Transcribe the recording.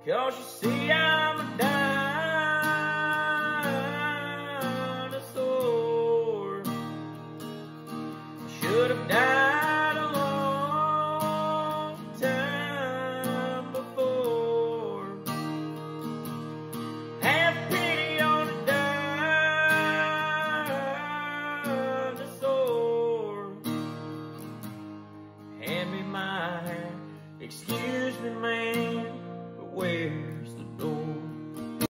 'Cause you see I'm a dinosaur. I should have died a long time before. Have pity on a dinosaur. Hand me my hand. Excuse me, man.